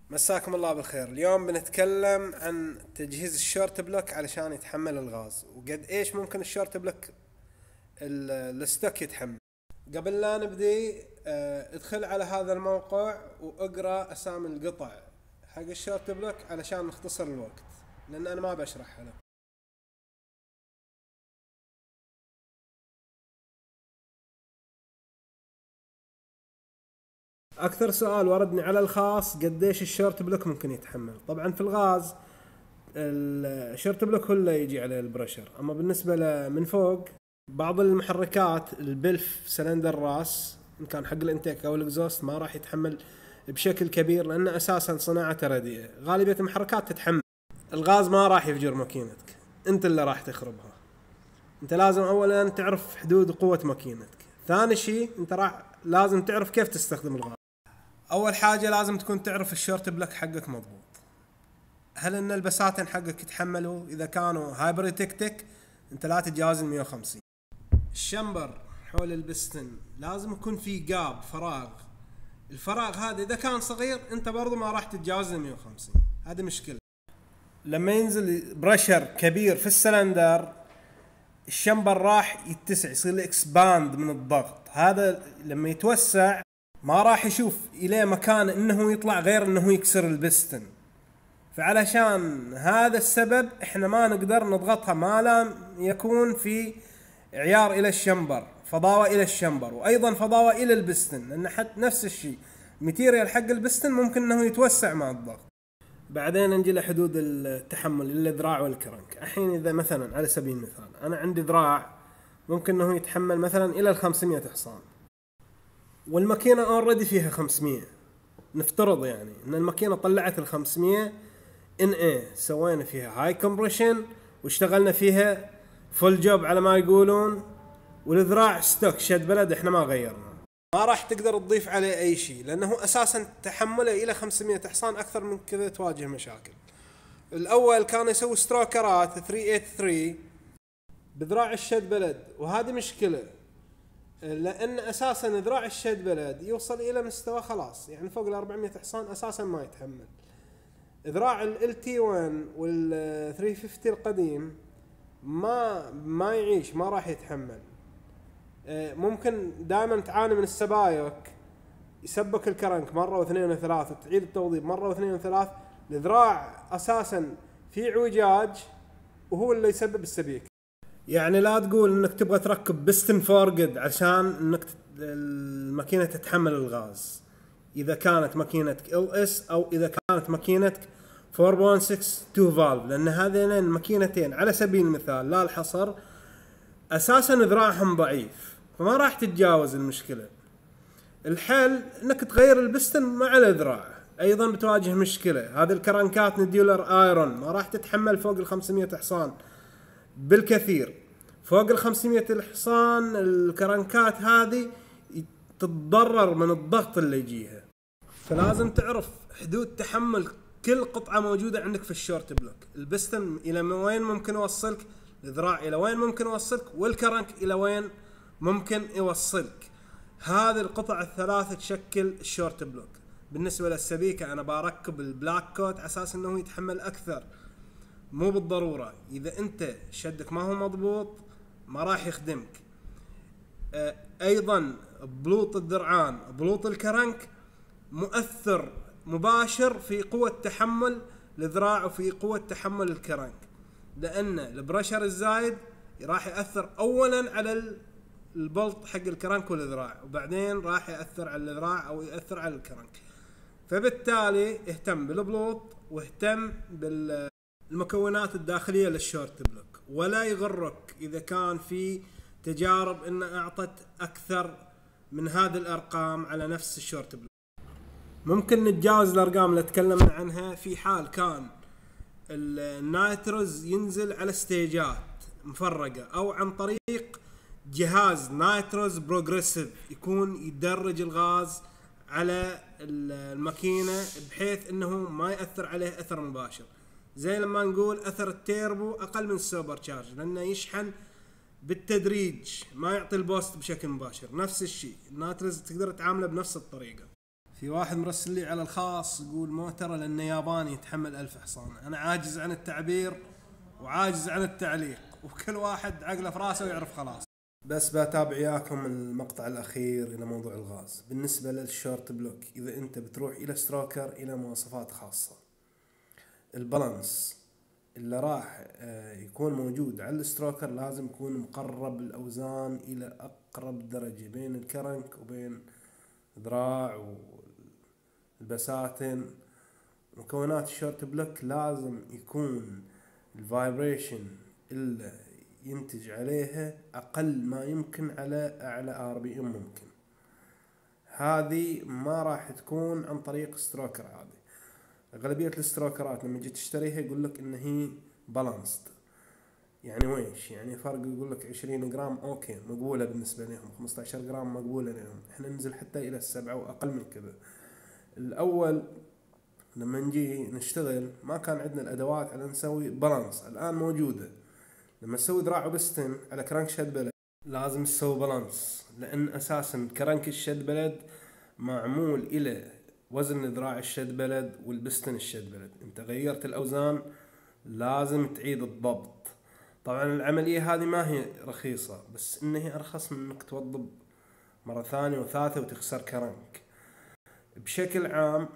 مساكم الله بالخير. اليوم بنتكلم عن تجهيز الشورت بلوك علشان يتحمل الغاز، وقد ايش ممكن الشورت بلوك الستوك يتحمل. قبل لا نبدي ادخل على هذا الموقع واقرا اسامي القطع حق الشورت بلوك علشان نختصر الوقت، لان انا ما بشرحها لك. اكثر سؤال وردني على الخاص قديش الشورت بلوك ممكن يتحمل. طبعا في الغاز الشورت بلوك هو اللي يجي عليه البريشر، اما بالنسبه من فوق بعض المحركات البلف سلندر راس ان كان حق الانتيك او الاكزوست ما راح يتحمل بشكل كبير، لان اساسا صناعته رديئه. غالبيه المحركات تتحمل. الغاز ما راح يفجر ماكينتك، انت اللي راح تخربها. انت لازم اولا تعرف حدود قوه ماكينتك، ثاني شيء انت لازم تعرف كيف تستخدم الغاز. اول حاجه لازم تكون تعرف الشورت بلوك حقك مضبوط، هل ان البساتين حقك يتحملوا؟ اذا كانوا هايبريتكتك انت لا تتجاوز 150. الشمبر حول البستن لازم يكون في جاب فراغ، الفراغ هذا اذا كان صغير انت برضو ما راح تتجاوز 150. هذه مشكلة. لما ينزل بريشر كبير في السلندر الشمبر راح يتسع، يصير اكسباند من الضغط. هذا لما يتوسع ما راح يشوف الى مكان انه يطلع غير انه يكسر البستن. فعلشان هذا السبب احنا ما نقدر نضغطها ما لم يكون في عيار الى الشمبر، فضاوة الى الشمبر، وايضا فضاوة الى البستن، لان حتى نفس الشيء ماتيريال حق البستن ممكن انه يتوسع مع الضغط. بعدين نجي لحدود التحمل للذراع والكرنك. الحين اذا مثلا على سبيل المثال انا عندي ذراع ممكن انه يتحمل مثلا الى 500 حصان، والماكينة اوريدي فيها 500. نفترض يعني ان الماكينة طلعت 500 ان سوينا فيها هاي كومبريشن واشتغلنا فيها فول جوب على ما يقولون، والذراع ستوك شد بلد احنا ما غيرنا. ما راح تقدر تضيف عليه اي شيء، لانه اساسا تحمله الى 500 حصان، اكثر من كذا تواجه مشاكل. الاول كان يسوي ستروكرات 383 بذراع الشد بلد، وهذه مشكلة، لان اساسا ذراع الشد بلد يوصل الى مستوى خلاص يعني فوق ال 400 حصان اساسا ما يتحمل. ذراع ال LT1 وال 350 القديم ما يعيش، ما راح يتحمل. ممكن دائما تعاني من السبايك، يسبك الكرنك مرة واثنين وثلاث، وتعيد التوظيف مرة واثنين وثلاث. الذراع اساسا في اعوجاج وهو اللي يسبب السبيك. يعني لا تقول انك تبغى تركب بستن فورقد عشان انك الماكينة تتحمل الغاز. اذا كانت ماكينتك LS او اذا كانت ماكينتك 4.6 2 فالف، لان هذين الماكينتين على سبيل المثال لا الحصر اساسا ذراعهم ضعيف، فما راح تتجاوز المشكلة. الحل انك تغير البستن مع الذراع، ايضا بتواجه مشكلة. هذه الكرنكات نديولر ايرون ما راح تتحمل فوق ال 500 حصان بالكثير. فوق ال 500 الحصان الكرنكات هذه تتضرر من الضغط اللي يجيها. فلازم تعرف حدود تحمل كل قطعة موجودة عندك في الشورت بلوك. البستن الى وين ممكن يوصلك، الذراع الى وين ممكن يوصلك، والكرنك الى وين ممكن يوصلك. هذه القطع الثلاث تشكل الشورت بلوك. بالنسبة للسبيكة انا بركب البلاك كوت على اساس انه يتحمل اكثر، مو بالضرورة. اذا انت شدك ما هو مضبوط ما راح يخدمك. ايضا بلوط الذرعان بلوط الكرنك مؤثر مباشر في قوة تحمل الذراع وفي قوة تحمل الكرنك، لأن البريشر الزايد راح يأثر أولا على البلط حق الكرنك والذراع، وبعدين راح يأثر على الذراع أو يأثر على الكرنك. فبالتالي اهتم بالبلوط واهتم بالمكونات الداخلية للشورت بلوك، ولا يغرك إذا كان في تجارب إن أعطت أكثر من هذه الأرقام على نفس الشورت بلوك. ممكن نتجاوز الارقام اللي تكلمنا عنها في حال كان النايتروز ينزل على ستيجات مفرقة، او عن طريق جهاز نايتروز بروجريسيف يكون يدرج الغاز على الماكينة بحيث انه ما يأثر عليه اثر مباشر. زي لما نقول اثر التيربو اقل من السوبر تشارج، لانه يشحن بالتدريج ما يعطي البوست بشكل مباشر. نفس الشيء النايتروز تقدر تعامله بنفس الطريقة. في واحد مرسل لي على الخاص يقول موتر لأنه ياباني يتحمل 1000 حصان. أنا عاجز عن التعبير وعاجز عن التعليق، وكل واحد عقله في راسه ويعرف خلاص. بس بتابع وياكم المقطع الأخير إلى موضوع الغاز. بالنسبة للشورت بلوك، إذا أنت بتروح إلى ستروكر إلى مواصفات خاصة، البالانس اللي راح يكون موجود على الستروكر لازم يكون مقرب الأوزان إلى أقرب درجة بين الكرنك وبين ذراع والبساتين. مكونات الشورت بلوك لازم يكون الفايبريشن اللي ينتج عليها أقل ما يمكن على أعلى RPM ممكن. هذه ما راح تكون عن طريق ستروكر عادي. أغلبية الستروكرات لما جيت تشتريها يقول لك إن هي بالانسد، يعني ويش يعني فرق، يقول لك 20 جرام أوكي مقبولة بالنسبة لهم، 15 جرام مقبولة لهم، إحنا ننزل حتى إلى 7 وأقل من كذا. الأول لما نجي نشتغل ما كان عندنا الأدوات على نسوي بالانس، الآن موجودة. لما تسوي ذراع وبستن على كرانك شد بلد لازم تسوي بالانس، لأن أساسا كرانك الشد بلد معمول إلى وزن ذراع الشد بلد والبستن الشد بلد. انت غيرت الأوزان لازم تعيد الضبط. طبعا العملية هذه ما هي رخيصة، بس إنها أرخص من إنك توضب مرة ثانية وثالثة وتخسر كرنك. بشكل عام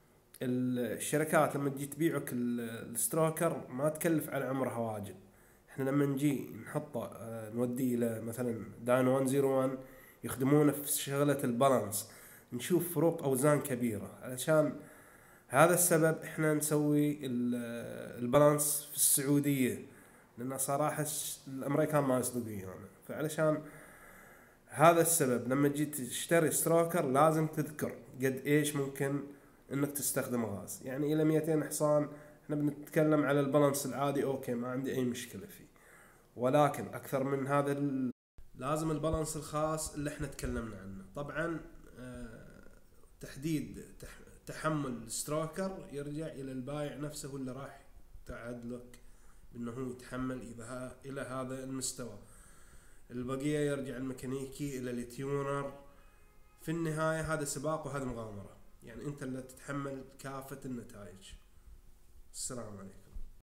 الشركات لما تجي تبيعك الستروكر ما تكلف على عمرها واجد. احنا لما نجي نحطه نوديه الى مثلا داينو 101 يخدمونه في شغلة البالانس، نشوف فروق اوزان كبيرة. علشان هذا السبب احنا نسوي البالانس في السعودية، لان صراحة الامريكان ما يصدقون يعني. فعلشان هذا السبب لما جيت تشتري ستروكر لازم تذكر قد ايش ممكن انك تستخدم غاز. يعني الى 200 حصان احنا بنتكلم على البالانس العادي اوكي ما عندي اي مشكلة فيه، ولكن اكثر من هذا لازم البالانس الخاص اللي احنا تكلمنا عنه. طبعا تحديد تحمل الستروكر يرجع الى البائع نفسه اللي راح تعد لك انه هو يتحمل اذا الى هذا المستوى. البقية يرجع الميكانيكي الى التيونر. في النهاية هذا سباق وهذا مغامرة، يعني انت اللي تتحمل كافة النتائج. السلام عليكم.